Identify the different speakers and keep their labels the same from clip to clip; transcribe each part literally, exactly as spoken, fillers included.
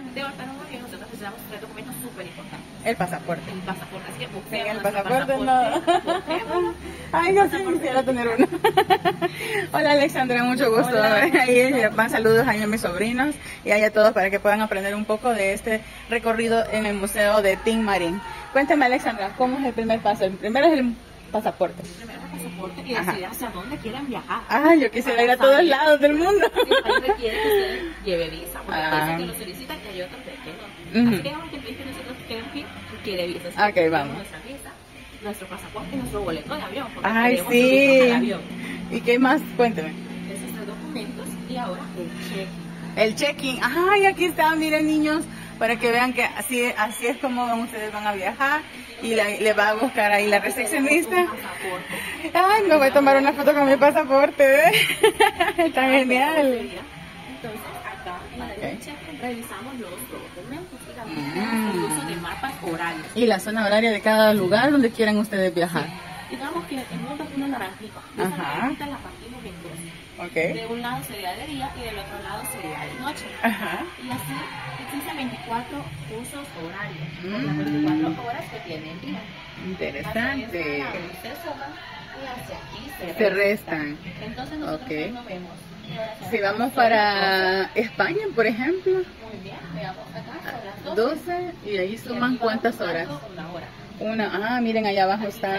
Speaker 1: de Horta un avión, nosotros necesitamos tres documentos súper importantes.
Speaker 2: El pasaporte.
Speaker 1: El pasaporte, así que
Speaker 2: Sin
Speaker 1: busquemos
Speaker 2: el
Speaker 1: nuestro
Speaker 2: pasaporte,
Speaker 1: pasaporte.
Speaker 2: no. Ay, yo sí quisiera tener uno. Hola Alexandra, mucho gusto.
Speaker 1: Hola.
Speaker 2: Ahí les van saludos ahí a mis sobrinos y ahí a todos para que puedan aprender un poco de este recorrido en el Museo de Tin Marín. Cuéntame Alexandra, ¿cómo es el primer paso? El primero es el pasaporte.
Speaker 1: Primero el pasaporte y decidir hacia dónde quieren viajar.
Speaker 2: Ah, yo quisiera ir a todos lados del mundo.
Speaker 1: Sí, el país requiere que usted lleve visa, porque hay
Speaker 2: Ah.
Speaker 1: países que lo solicitan y hay otros que no.
Speaker 2: Ujú.
Speaker 1: Así que digamos que el país que nosotros queremos ir quiere visa. Así
Speaker 2: Ok,
Speaker 1: que
Speaker 2: vamos.
Speaker 1: nuestra visa, nuestro pasaporte y nuestro boleto de avión. porque
Speaker 2: Ay,
Speaker 1: queremos subirnos al
Speaker 2: sí.
Speaker 1: avión.
Speaker 2: ¿Y qué más? Cuéntame.
Speaker 1: Esos tres documentos y ahora el cheque.
Speaker 2: El check-in. Ay, aquí está, miren niños, para que vean que así, así es como ustedes van a viajar y la- le va a buscar ahí la recepcionista.
Speaker 1: Pasaporte.
Speaker 2: Ay, me voy a tomar una foto con mi pasaporte. ¿Eh? Está genial.
Speaker 1: Entonces, acá en la
Speaker 2: Ok.
Speaker 1: del cheque revisamos los documentos, digamos,
Speaker 2: Mm.
Speaker 1: el uso de mapas horarios.
Speaker 2: Y la zona horaria de cada lugar donde quieran ustedes viajar.
Speaker 1: Digamos que en un una naranjita. Esa
Speaker 2: Ajá.
Speaker 1: naranjita la partimos en dos.
Speaker 2: Ok.
Speaker 1: De un lado sería de día y del otro lado sería de noche.
Speaker 2: Ajá.
Speaker 1: Y así existen veinticuatro usos horarios. Por las
Speaker 2: Mm.
Speaker 1: veinticuatro horas que tiene el día.
Speaker 2: Interesante.
Speaker 1: Hacia este lado se suman y hacia aquí se,
Speaker 2: Se restan.
Speaker 1: Entonces nosotros
Speaker 2: Ok.
Speaker 1: ahí no vemos.
Speaker 2: Si vamos para España, por ejemplo,
Speaker 1: Muy bien, veamos acá son las doce.
Speaker 2: doce y ahí
Speaker 1: Y
Speaker 2: suman
Speaker 1: aquí
Speaker 2: cuántas
Speaker 1: vamos
Speaker 2: horas.
Speaker 1: sumando Una hora.
Speaker 2: Una, ah, miren allá abajo está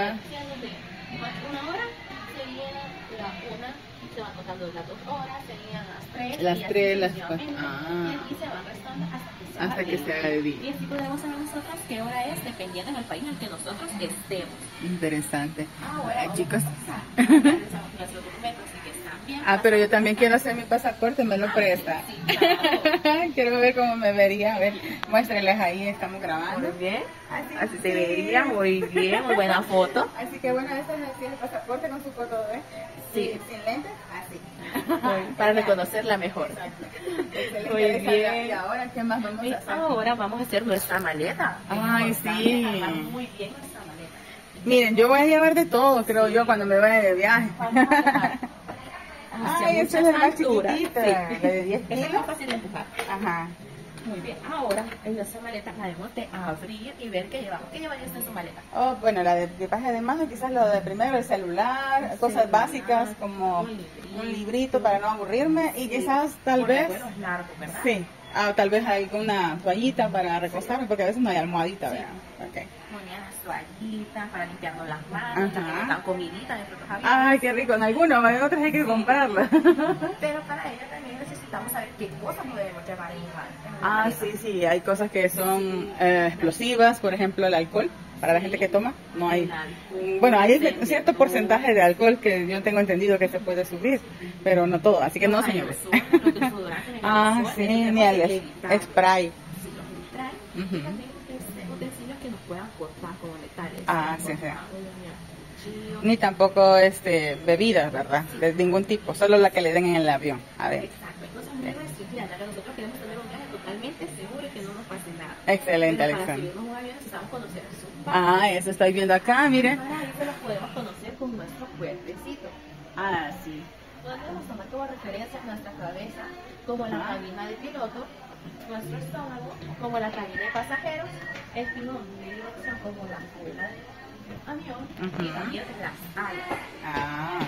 Speaker 1: Una hora sería la una, se van contando las dos horas, serían las tres.
Speaker 2: Las
Speaker 1: y así
Speaker 2: tres, las
Speaker 1: sucesivamente.
Speaker 2: cuatro. Ah.
Speaker 1: Y aquí se van restando hasta que se
Speaker 2: hasta
Speaker 1: haga
Speaker 2: que
Speaker 1: de
Speaker 2: se haga de
Speaker 1: Y
Speaker 2: día.
Speaker 1: así podemos saber nosotros qué hora es dependiendo del país en el que nosotros estemos.
Speaker 2: Interesante.
Speaker 1: Ahora,
Speaker 2: Eh, chicos.
Speaker 1: revisamos nuestros documentos, así que están bien.
Speaker 2: Ah, pero yo también quiero hacer mi pasaporte, me lo presta.
Speaker 1: Sí, claro.
Speaker 2: Quiero ver cómo me vería. A ver, muéstrenles ahí, estamos grabando.
Speaker 1: Muy bien.
Speaker 2: Así,
Speaker 1: Así se vería, muy bien, muy buena foto.
Speaker 2: Así que bueno, este es el pasaporte con su foto, ¿eh?
Speaker 1: Sí.
Speaker 2: Sin, sin lentes, así.
Speaker 1: Para reconocerla mejor.
Speaker 2: Excelente,
Speaker 1: Muy
Speaker 2: Alexandra.
Speaker 1: bien.
Speaker 2: Y ahora, ¿qué más vamos
Speaker 1: Y
Speaker 2: a hacer?
Speaker 1: ahora vamos a hacer nuestra maleta.
Speaker 2: Ay,
Speaker 1: Es importante
Speaker 2: sí.
Speaker 1: armar muy bien nuestra maleta.
Speaker 2: Miren, yo voy a llevar de todo, creo yo, cuando me vaya de viaje.
Speaker 1: Vamos a dejar hacia
Speaker 2: Ay, esta es la
Speaker 1: muchas
Speaker 2: más
Speaker 1: alturas.
Speaker 2: chiquitita,
Speaker 1: Sí.
Speaker 2: la de diez
Speaker 1: Esa es
Speaker 2: kilos.
Speaker 1: más fácil de empujar.
Speaker 2: Ajá.
Speaker 1: Muy bien. Ahora, en nuestra maleta la debemos de abrir y ver qué llevamos. ¿Qué llevaría usted en su maleta?
Speaker 2: Oh, bueno, la de equipaje de mano, quizás lo de primero, el celular, cosas
Speaker 1: celular,
Speaker 2: básicas como
Speaker 1: un librito.
Speaker 2: un librito para no aburrirme y quizás tal
Speaker 1: Porque,
Speaker 2: vez,
Speaker 1: bueno, es largo, ¿verdad?
Speaker 2: sí, ah, tal vez alguna toallita para recostarme porque a veces no hay almohadita, ¿verdad? Okay.
Speaker 1: Muy bien, las toallitas para limpiarnos las manos,
Speaker 2: Ajá.
Speaker 1: también están comidita dentro de los aviones.
Speaker 2: Ay, qué rico, en algunos, en otros hay que comprarla.
Speaker 1: Pero para ello también necesitamos saber qué cosas no debemos llevar en la en la
Speaker 2: Ah,
Speaker 1: maleta.
Speaker 2: sí, sí, hay cosas que son eh, explosivas, por ejemplo el alcohol, para la gente que toma, no hay.
Speaker 1: El alcohol,
Speaker 2: Bueno, hay
Speaker 1: el
Speaker 2: cierto porcentaje de alcohol que yo tengo entendido que se puede subir, pero no todo, así que no,
Speaker 1: los
Speaker 2: señores.
Speaker 1: aerosoles, los desodorantes en
Speaker 2: Ah,
Speaker 1: aerosol,
Speaker 2: sí,
Speaker 1: tenemos
Speaker 2: ni
Speaker 1: que
Speaker 2: el
Speaker 1: evitar.
Speaker 2: spray.
Speaker 1: Sí, los trae.
Speaker 2: Ujú.
Speaker 1: Y también este, utensilios que nos puedan cortar como metales.
Speaker 2: Ah,
Speaker 1: como
Speaker 2: sí, sí.
Speaker 1: cortar uñas, cuchillos.
Speaker 2: Ni tampoco este bebidas, ¿verdad? De ningún tipo, solo la que le den en el avión. A ver.
Speaker 1: Exacto, entonces muy restringida, ya que nosotros queremos tener un viaje totalmente seguro y que no nos pase nada.
Speaker 2: Excelente,
Speaker 1: Pero para
Speaker 2: Alexandra.
Speaker 1: subirnos a un avión necesitamos conocer su
Speaker 2: Ah, eso estoy viendo acá, mire.
Speaker 1: Para eso los podemos conocer con nuestro cuerpecito.
Speaker 2: Ah, sí.
Speaker 1: Podemos tomar como referencia nuestra cabeza, como la cabina de piloto, nuestro estómago, como la cabina de pasajeros, el timón de dirección como la cola del avión y
Speaker 2: Ujú.
Speaker 1: también las alas.
Speaker 2: Ah.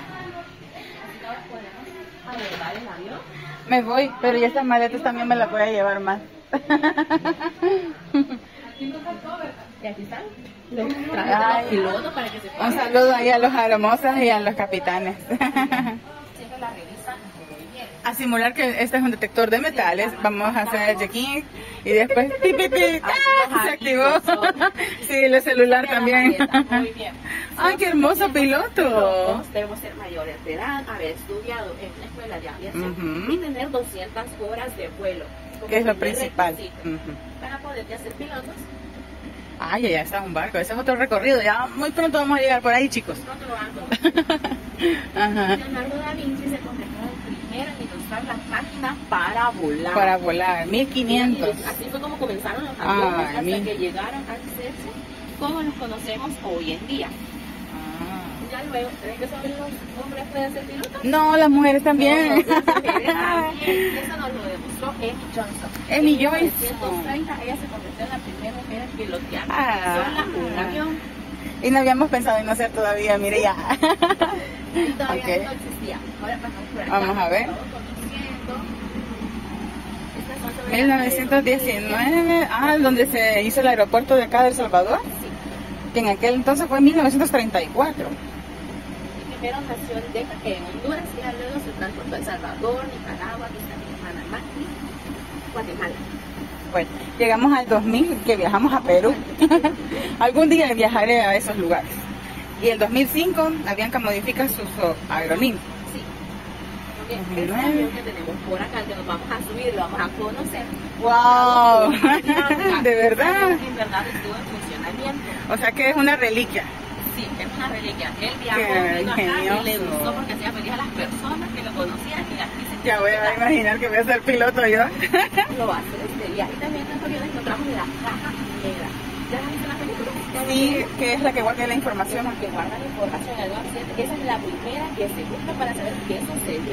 Speaker 1: Así que ahora podemos abordar el avión.
Speaker 2: Me voy, pero ya estas maletas también me las voy a llevar más.
Speaker 1: Y aquí están los trajes de
Speaker 2: Ay.
Speaker 1: los pilotos para que se
Speaker 2: Un
Speaker 1: puedan.
Speaker 2: saludo ahí a los hermosos y a los capitanes.
Speaker 1: Siempre la revisan muy bien.
Speaker 2: A simular que este es un detector de metales, vamos a hacer el check-in y después pi, pi, pi, ¡ah! Se activó. Sí, el celular también.
Speaker 1: Muy bien.
Speaker 2: Ay, qué hermoso piloto.
Speaker 1: Pilotos debemos ser mayores de edad, haber estudiado en una escuela de aviación
Speaker 2: Ujú.
Speaker 1: y tener doscientas horas de vuelo. como
Speaker 2: Que es lo
Speaker 1: primer
Speaker 2: principal.
Speaker 1: requisito.
Speaker 2: Ujú.
Speaker 1: Para poder ya ser pilotos,
Speaker 2: Ay, ya está un barco, ese es otro recorrido, ya muy pronto vamos a llegar por ahí, chicos.
Speaker 1: pronto lo van a conocer.
Speaker 2: Ajá.
Speaker 1: Leonardo da Vinci se convirtió en el primero en inventar las máquinas para volar.
Speaker 2: Para volar, mil quinientos.
Speaker 1: Y así fue como comenzaron los
Speaker 2: Ah,
Speaker 1: aviones hasta
Speaker 2: mil.
Speaker 1: que llegaron a hacerse como los conocemos hoy en día.
Speaker 2: Ah.
Speaker 1: Ya Ya luego, ¿creen que solo los hombres pueden ser pilotos?
Speaker 2: No, las mujeres también.
Speaker 1: No, las mujeres también. Eso nos lo demostró Amy Johnson.
Speaker 2: Amy
Speaker 1: En mil
Speaker 2: Johnson.
Speaker 1: novecientos treinta ella se convirtió en la primera mujer en pilotear
Speaker 2: Ah.
Speaker 1: sola un avión.
Speaker 2: Y no habíamos pensado en hacer todavía, mire ya.
Speaker 1: Y todavía
Speaker 2: Ok.
Speaker 1: no existía. Ahora pasamos por acá.
Speaker 2: Vamos a ver.
Speaker 1: Estamos conociendo. Estas son sobre
Speaker 2: mil
Speaker 1: las
Speaker 2: novecientos diecinueve, ah, donde se hizo el aeropuerto de acá de El Salvador,
Speaker 1: Sí.
Speaker 2: que en aquel entonces fue mil novecientos treinta y cuatro.
Speaker 1: Y primero nació en Deca, que en Honduras, y luego se transportó a El Salvador, Nicaragua, Costa Rica, Panamá y Guatemala.
Speaker 2: Bueno, llegamos al dos mil, que viajamos a Perú. Algún día viajaré a esos lugares. Y el dos mil cinco, Avianca modifica sus oh, aerolíneas.
Speaker 1: Sí. Bien,
Speaker 2: dos mil
Speaker 1: este
Speaker 2: nueve.
Speaker 1: avión que tenemos por acá, que nos vamos a subir, lo vamos a conocer.
Speaker 2: ¡Wow! ¿De verdad?
Speaker 1: En verdad estuvo en funcionamiento.
Speaker 2: O sea que es una reliquia.
Speaker 1: Sí, es una reliquia. Él viajó,
Speaker 2: Qué
Speaker 1: vino acá y le
Speaker 2: ingenioso.
Speaker 1: gustó porque hacía feliz a las personas que lo conocían y aquí se
Speaker 2: Ya voy a imaginar que voy a ser piloto yo.
Speaker 1: lo va a hacer este viaje. Y también en los aviones encontramos la caja negra. ¿Ya has visto la película?
Speaker 2: Sí, que es la que guarda la información.
Speaker 1: Que guarda la información en el accidente. Esa es la primera que se busca para saber qué sucedió.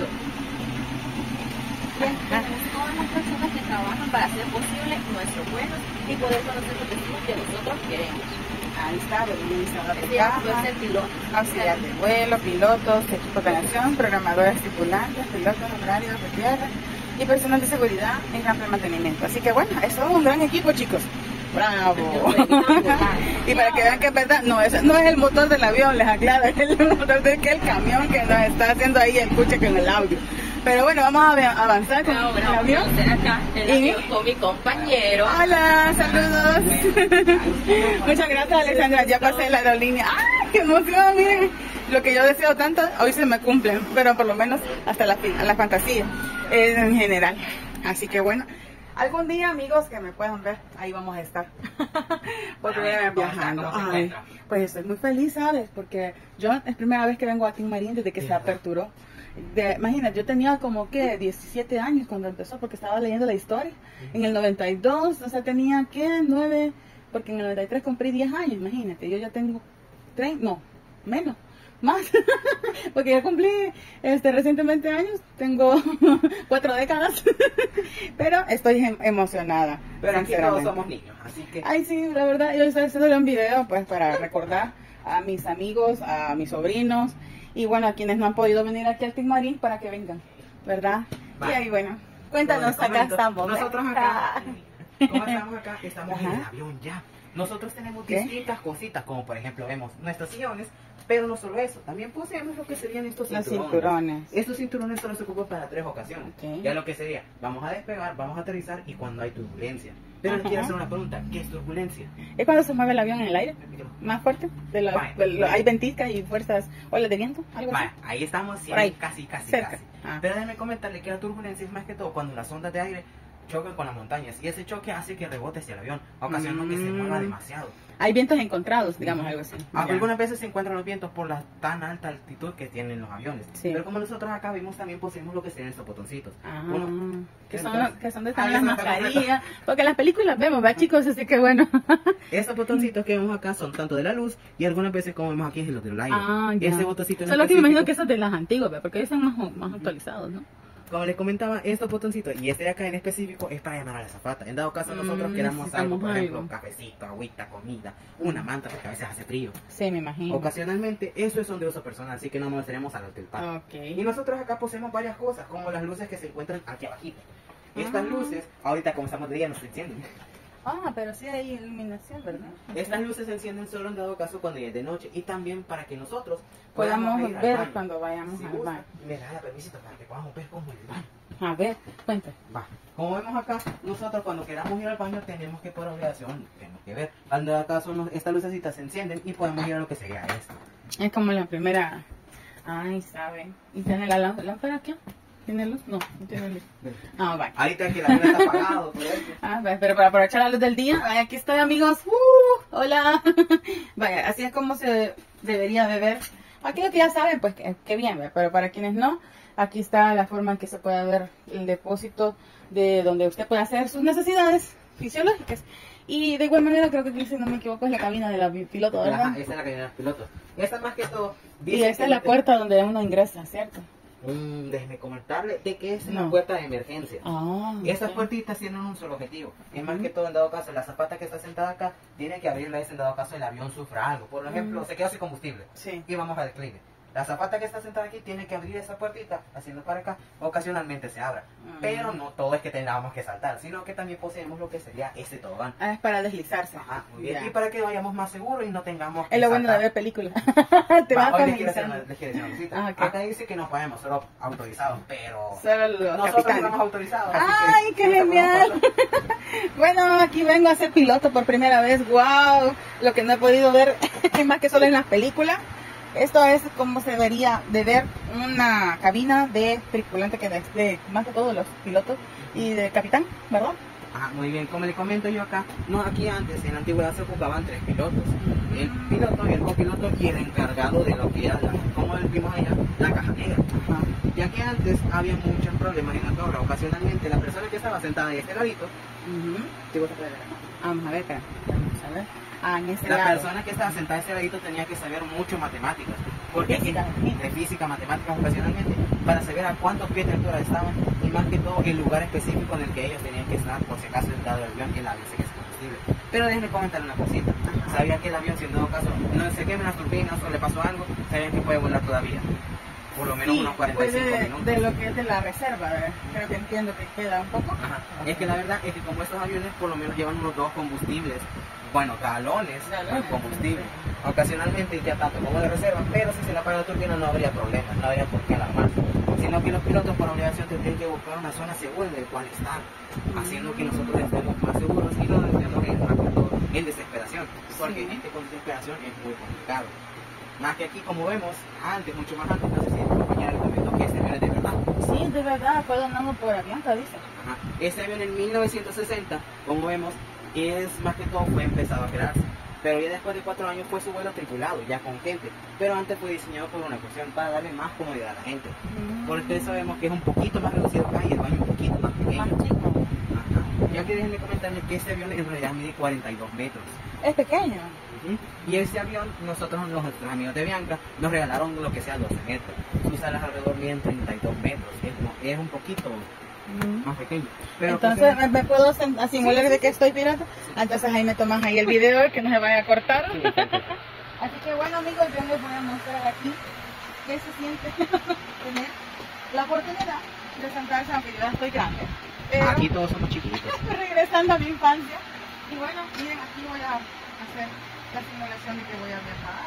Speaker 1: Bien, tenemos todas las personas que trabajan para hacer posible nuestros vuelos y poder conocer los destinos que nosotros queremos.
Speaker 2: Ahí está, administrador de
Speaker 1: Este ya puede
Speaker 2: caja,
Speaker 1: ser piloto.
Speaker 2: auxiliar de vuelo, pilotos, equipo de operación, programadores tripulantes, pilotos horarios de tierra y personal de seguridad en campo de mantenimiento. Así que bueno, eso es un gran equipo, chicos. ¡Bravo! Y para que vean que es verdad, no, ese no es el motor del avión, les aclaro, es el motor del que el camión que nos está haciendo ahí el escuche con el audio. Pero bueno, vamos a ver- avanzar con
Speaker 1: Ahora
Speaker 2: el
Speaker 1: vamos a
Speaker 2: avión.
Speaker 1: hacer acá el
Speaker 2: Y-
Speaker 1: avión con mi compañero.
Speaker 2: Hola, saludos. Muchas gracias, Alexandra. Ya pasé la aerolínea. ¡Ay, qué emoción! Miren, lo que yo deseo tanto, hoy se me cumplen, pero por lo menos hasta la, fi- la fantasía eh, en general. Así que bueno, algún día, amigos, que me puedan ver, ahí vamos a estar. Porque viajando. Ay, pues estoy muy feliz, ¿sabes? Porque yo es primera vez que vengo a Tin Marín desde que se aperturó. De, imagínate, yo tenía como que diecisiete años cuando empezó, porque estaba leyendo la historia. En el noventa y dos, o sea, tenía que nueve, porque en el noventa y tres cumplí diez años, imagínate. Yo ya tengo treinta, no, menos, más, porque ya cumplí este, recientemente años, tengo cuatro décadas, pero estoy em- emocionada.
Speaker 3: Pero aquí todos
Speaker 2: sinceramente.
Speaker 3: somos niños, así que
Speaker 2: Ay, sí, la verdad, yo estoy haciendo un video pues para recordar a mis amigos, a mis sobrinos y bueno, a quienes no han podido venir aquí al Tin Marín para que vengan, ¿verdad?
Speaker 3: Vale.
Speaker 2: Y ahí bueno, cuéntanos,
Speaker 3: les
Speaker 2: acá
Speaker 3: comento,
Speaker 2: estamos. ¿eh?
Speaker 3: Nosotros acá, ¿cómo estamos acá? Estamos en el
Speaker 2: Ajá.
Speaker 3: avión ya. Nosotros tenemos
Speaker 2: ¿Qué?
Speaker 3: distintas cositas, como por ejemplo vemos nuestros sillones, pero no solo eso, también poseemos lo que serían estos
Speaker 2: Los
Speaker 3: cinturones.
Speaker 2: cinturones.
Speaker 3: Estos cinturones solo se ocupan para tres ocasiones.
Speaker 2: Ok.
Speaker 3: Ya lo que sería, vamos a despegar, vamos a aterrizar y cuando hay turbulencia. Pero les
Speaker 2: Ajá.
Speaker 3: quiero hacer una pregunta, ¿qué es turbulencia?
Speaker 2: ¿Es cuando se mueve el avión en el aire? ¿Más fuerte? De la-
Speaker 3: Vale.
Speaker 2: de lo- ¿Hay ventiscas y fuerzas, olas de viento? ¿Algo así?
Speaker 3: Vale, ahí estamos
Speaker 2: Por ahí,
Speaker 3: casi, casi,
Speaker 2: cerca.
Speaker 3: casi.
Speaker 2: Ah.
Speaker 3: Pero déjeme comentarle que la turbulencia es más que todo cuando las ondas de aire chocan con las montañas y ese choque hace que rebote hacia el avión, ocasionando que se
Speaker 2: Mm.
Speaker 3: mueva demasiado.
Speaker 2: Hay vientos encontrados, digamos, algo así.
Speaker 3: Aunque
Speaker 2: Ya.
Speaker 3: algunas veces se encuentran los vientos por la tan alta altitud que tienen los aviones.
Speaker 2: Sí.
Speaker 3: Pero como nosotros acá vimos, también poseemos lo que serían estos botoncitos.
Speaker 2: Ah,
Speaker 3: Uno,
Speaker 2: que son,
Speaker 3: entonces-
Speaker 2: que son de
Speaker 3: Ah,
Speaker 2: están las
Speaker 3: eso está
Speaker 2: mascarillas, porque las películas vemos, ¿verdad, chicos? Así que bueno.
Speaker 3: Estos botoncitos que vemos acá son tanto de la luz y algunas veces como vemos aquí es lo del aire.
Speaker 2: Ah, ya.
Speaker 3: Ese botoncito en
Speaker 2: Solo que me imagino
Speaker 3: específico-
Speaker 2: que esos de las antiguas, ¿verdad? Porque ellos están más, más actualizados, ¿no?
Speaker 3: Como les comentaba, estos botoncitos y este de acá en específico es para llamar a la azafata. En dado caso nosotros
Speaker 2: Mm,
Speaker 3: queramos algo,
Speaker 2: necesitamos
Speaker 3: por ejemplo,
Speaker 2: algo.
Speaker 3: cafecito, agüita, comida, una manta, porque a veces hace frío.
Speaker 2: Sí, me imagino.
Speaker 3: Ocasionalmente, eso es un de uso personal, así que no nos tenemos al del parque. Y
Speaker 2: Ok.
Speaker 3: nosotros acá poseemos varias cosas, como las luces que se encuentran aquí abajito. Estas
Speaker 2: Ah.
Speaker 3: luces, ahorita como estamos de día, no se encienden.
Speaker 2: Ah, pero sí hay iluminación, ¿verdad?
Speaker 3: Estas luces se encienden solo en dado caso cuando es de noche y también para que nosotros
Speaker 2: Podamos
Speaker 3: ir al
Speaker 2: ver
Speaker 3: baño.
Speaker 2: cuando vayamos
Speaker 3: Si
Speaker 2: al
Speaker 3: gusta,
Speaker 2: baño.
Speaker 3: me da la permisito para que podamos ver cómo es el baño.
Speaker 2: A ver, cuenta.
Speaker 3: Va. Como vemos acá, nosotros cuando queramos ir al baño tenemos que por obligación, tenemos que ver. Al dado caso, nos- estas lucecitas se encienden y podemos ir a lo que sería esto.
Speaker 2: Es como la primera. Ay, sabe. ¿Y tiene la lá- lámpara aquí? ¿Tiene luz? No, no tiene luz. Ah, vale.
Speaker 3: Ahorita que la luz está apagado, por eso.
Speaker 2: Ah, vale, pero para aprovechar la luz del día, ay, aquí estoy, amigos. ¡Uh! Hola. Vaya, así es como se debería beber. Aquellos que ya saben, pues que, que bien, ¿verdad? Pero para quienes no, aquí está la forma en que se puede ver el depósito de donde usted puede hacer sus necesidades fisiológicas. Y de igual manera creo que aquí, si no me equivoco, es la cabina de la piloto, ¿verdad?
Speaker 3: Ajá, esta es la cabina de los pilotos. Esta más que todo...
Speaker 2: Y esta es la puerta donde uno ingresa, ¿cierto?
Speaker 3: Mm, déjeme comentarle de que es
Speaker 2: No.
Speaker 3: una puerta de emergencia.
Speaker 2: Ah,
Speaker 3: Estas
Speaker 2: ok.
Speaker 3: puertitas tienen un solo objetivo. Es más
Speaker 2: Ujú.
Speaker 3: que todo, en dado caso, la zapata que está sentada acá tiene que abrirla en dado caso el avión sufra algo. Por ejemplo,
Speaker 2: Ujú.
Speaker 3: se quedó sin combustible
Speaker 2: Sí.
Speaker 3: y vamos a declive. La zapata que está sentada aquí tiene que abrir esa puertita, haciendo para acá, ocasionalmente se abra.
Speaker 2: Mm.
Speaker 3: Pero no todo es que tengamos que saltar, sino que también poseemos lo que sería este tobogán.
Speaker 2: Ah, es para deslizarse.
Speaker 3: Ajá, muy bien.
Speaker 2: Ya.
Speaker 3: Y para que vayamos más seguros y no tengamos que
Speaker 2: Es lo bueno de
Speaker 3: saltar.
Speaker 2: ver películas. Te
Speaker 3: Va,
Speaker 2: vas
Speaker 3: hoy les quiero hacer
Speaker 2: familiarizando.
Speaker 3: una- les quiero decir una cosita.
Speaker 2: Ah, ok.
Speaker 3: Acá dice que no podemos, solo autorizados, pero
Speaker 2: Solo los
Speaker 3: nosotros
Speaker 2: capitanes.
Speaker 3: estamos autorizados. así
Speaker 2: ¡Ay,
Speaker 3: que
Speaker 2: qué
Speaker 3: no te
Speaker 2: genial!
Speaker 3: podemos
Speaker 2: Bueno, aquí vengo a ser piloto por primera vez. ¡Wow! Lo que no he podido ver más que solo en las películas. Esto es como se debería de ver una cabina de tripulante, que de, de más que todo los pilotos y de capitán, ¿verdad?
Speaker 3: Ajá, muy bien, como le comento yo acá, no, aquí antes en la antigüedad se ocupaban tres pilotos, el piloto, el copiloto y el encargado de lo que era, la, como vimos allá, la caja negra.
Speaker 2: Ajá.
Speaker 3: Ya que antes había muchos problemas en la torre, ocasionalmente la persona que estaba sentada en este ladito,
Speaker 2: Ujú.
Speaker 3: ¿te gusta traer acá?
Speaker 2: Vamos a ver, espera. Vamos a ver. Ah, en ese
Speaker 3: La
Speaker 2: lado.
Speaker 3: persona que estaba sentada a este ladito tenía que saber mucho matemáticas, porque
Speaker 2: Física,
Speaker 3: de física, matemáticas ocasionalmente, para saber a cuántos pies de altura estaban y más que todo el lugar específico en el que ellos tenían que estar, por si acaso el dado del avión y el avión se quede sin combustible. Pero déjenme comentar una cosita, sabía que el avión, si en todo caso no se queman las turbinas o le pasó algo, sabían que puede volar todavía, por lo menos
Speaker 2: Sí,
Speaker 3: unos cuarenta y cinco
Speaker 2: pues de,
Speaker 3: minutos.
Speaker 2: de lo que es de la reserva, ¿verdad? Creo que entiendo que queda un poco.
Speaker 3: Ajá. Es que la verdad es que como estos aviones por lo menos llevan unos dos combustibles, bueno, galones de
Speaker 2: Galones.
Speaker 3: combustible, ocasionalmente ya tanto como de reserva, pero si se le apaga la turbina no habría problema, no habría por qué alarmarse, sino que los pilotos por obligación tendrían que buscar una zona segura en la cual estar, haciendo que nosotros estemos más seguros y no estemos en, más que todo, en desesperación, porque
Speaker 2: Sí.
Speaker 3: este con desesperación es muy complicado. Más que aquí, como vemos, antes, mucho más antes, no sé si el compañero comentó que este avión es de verdad.
Speaker 2: Sí, de verdad, fue donado por Avianca, dice.
Speaker 3: Ajá. Este avión en mil novecientos sesenta, como vemos, es más que todo fue empezado a crearse. Pero ya después de cuatro años fue su vuelo tripulado, ya con gente. Pero antes fue diseñado por una cuestión para darle más comodidad a la gente. Porque sabemos que es un poquito más reducido acá y el baño un poquito más pequeño.
Speaker 2: Más chico.
Speaker 3: Ajá. Ya que déjenme comentarles que este avión en realidad mide cuarenta y dos metros.
Speaker 2: Es pequeño.
Speaker 3: Ujú. Y este avión, nosotros, los nuestros amigos de Bianca, nos regalaron lo que sea doce metros. Sus alas alrededor miden treinta y dos metros. Es, como- es un poquito más pequeño. Pero
Speaker 2: Entonces
Speaker 3: pues,
Speaker 2: me, me puedo sen- a simular
Speaker 3: Sí, sí,
Speaker 2: de que estoy pirata. Entonces ahí me tomas ahí el video que no se vaya a cortar.
Speaker 3: sí, perfecto.
Speaker 2: Así que bueno amigos, yo les voy a mostrar aquí qué se siente tener la oportunidad de sentarse, aunque yo ya estoy grande. Pero
Speaker 3: Aquí todos somos chiquitos.
Speaker 2: regresando a mi infancia. Y bueno, miren, aquí voy a hacer la simulación de que voy a viajar,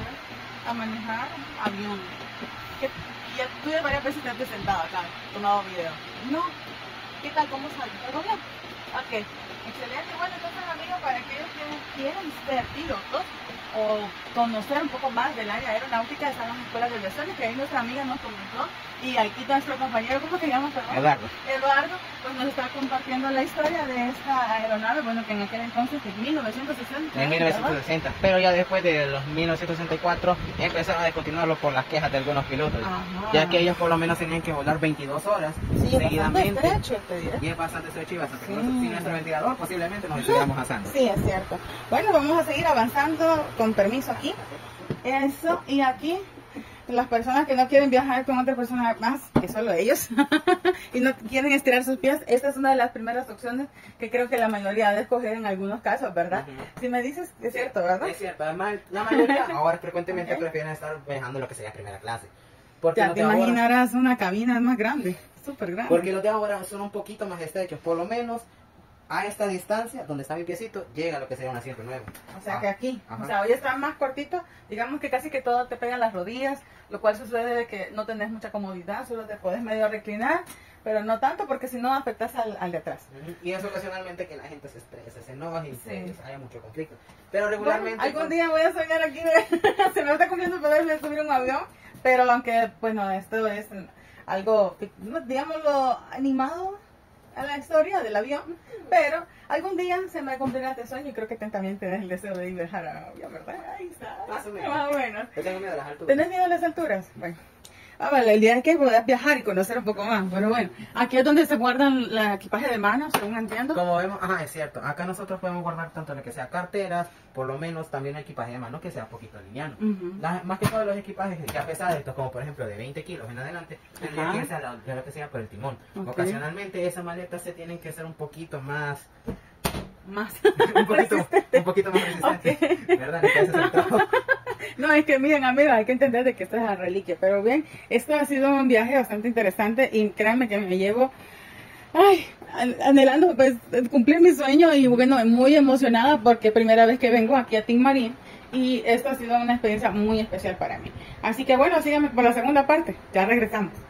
Speaker 2: a manejar avión. ¿Qué- y ya tuve varias veces que estoy sentada acá, tomado video. No, ¿qué tal? ¿Cómo sale? ¿Todo bien? Ok, excelente. Bueno, entonces amigos, para aquellos que quieran ser pilotos o conocer un poco más del área aeronáutica, están las escuelas de aviación, que ahí nuestra amiga nos comentó, y aquí nuestro compañero, ¿cómo se llama? Perdón?
Speaker 3: Eduardo.
Speaker 2: Eduardo, pues nos está compartiendo la historia de esta aeronave, bueno, que en aquel entonces, en mil novecientos sesenta.
Speaker 3: En mil novecientos sesenta, pero ya después de los mil novecientos sesenta y cuatro empezaron a descontinuarlo por las quejas de algunos pilotos,
Speaker 2: Ajá.
Speaker 3: ya que ellos por lo menos tenían que volar veintidós horas
Speaker 2: Sí, es bastante
Speaker 3: seguidamente.
Speaker 2: estrecho, te diré.
Speaker 3: Y es bastante estrecho y bastante
Speaker 2: Sí.
Speaker 3: peligroso. Sin nuestro ventilador posiblemente nos estuviéramos asando.
Speaker 2: Sí, es cierto. Bueno, vamos a seguir avanzando con permiso aquí. Eso, y aquí las personas que no quieren viajar con otra persona más que solo ellos y no quieren estirar sus pies, esta es una de las primeras opciones que creo que la mayoría debe escoger en algunos casos, ¿verdad?
Speaker 3: Ujú.
Speaker 2: Si me dices, es cierto, ¿verdad?
Speaker 3: Es cierto, además la mayoría ahora frecuentemente
Speaker 2: Ok.
Speaker 3: prefieren estar viajando lo que sería primera clase. Porque
Speaker 2: Ya
Speaker 3: los
Speaker 2: te
Speaker 3: de ahora-
Speaker 2: imaginarás una cabina más grande, súper grande.
Speaker 3: Porque los de ahora son un poquito más estrechos, por lo menos a esta distancia, donde está mi piecito, llega lo que sería un asiento nuevo.
Speaker 2: O sea
Speaker 3: Ah,
Speaker 2: que aquí,
Speaker 3: ajá.
Speaker 2: o sea, hoy está más cortito, digamos que casi que todo te pega en las rodillas, lo cual sucede de que no tenés mucha comodidad, solo te puedes medio reclinar, pero no tanto porque si no afectas al, al de atrás.
Speaker 3: Ujú. Y es ocasionalmente que la gente se estresa, se enoja y
Speaker 2: Sí.
Speaker 3: se, haya mucho conflicto. Pero
Speaker 2: Bueno,
Speaker 3: regularmente...
Speaker 2: algún
Speaker 3: pues,
Speaker 2: día voy a soñar aquí, de- se me está cumpliendo poderme subir a un avión, pero aunque, bueno, esto es algo, digámoslo, animado a la historia del avión, pero algún día se me cumplirá este sueño y creo que tú también tenés el deseo de ir viajar a un avión, ¿verdad? Ahí está,
Speaker 3: Más o menos.
Speaker 2: más o menos.
Speaker 3: Yo tengo miedo a las alturas.
Speaker 2: ¿Tenés miedo a las alturas? Bueno, Ah, vale, el día es que podés viajar y conocer un poco más, pero bueno, aquí es donde se guardan el equipaje de mano, según entiendo.
Speaker 3: Como vemos, ajá, es cierto, acá nosotros podemos guardar tanto lo que sea carteras, por lo menos también equipaje de mano que sea poquito liviano. Uh-huh. La, más que todos los equipajes ya pesados, estos como por ejemplo de veinte kilos en adelante, tendría que irse a la, lo que sea por el timón. Okay. Ocasionalmente esas maletas se tienen que ser un poquito más...
Speaker 2: Más
Speaker 3: un, poquito, un poquito más resistente, okay. ¿Verdad?
Speaker 2: No, es que miren, amigos, hay que entender de que esto es la reliquia, pero bien, esto ha sido un viaje bastante interesante y créanme que me llevo, ay, anhelando pues cumplir mi sueño y bueno, muy emocionada porque primera vez que vengo aquí a Tin Marín y esto ha sido una experiencia muy especial para mí. Así que bueno, síganme por la segunda parte, ya regresamos.